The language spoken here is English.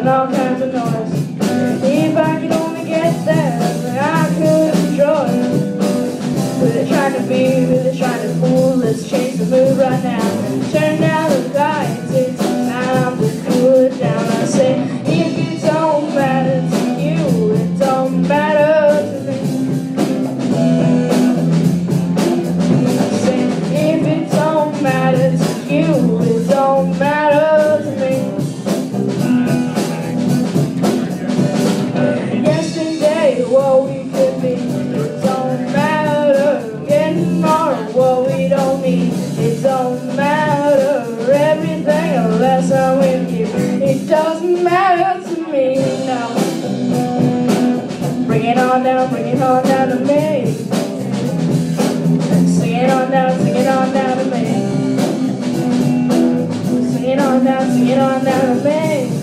making all kinds of noise. If I could only get there, I could enjoy. Really trying to be, really trying to fool. Let's change the mood right now. Turn down the lights, it's time to cool it down. I say, if it don't matter to you, it don't matter to me. I say, if it don't matter to you, it don't matter to me. Yesterday, what we could be, it don't matter. Getting tomorrow, what we don't need, it don't matter. Everything unless I'm with you, it doesn't matter to me now. Bring it on down to me. Sing it on down to me. Sing it on down to me.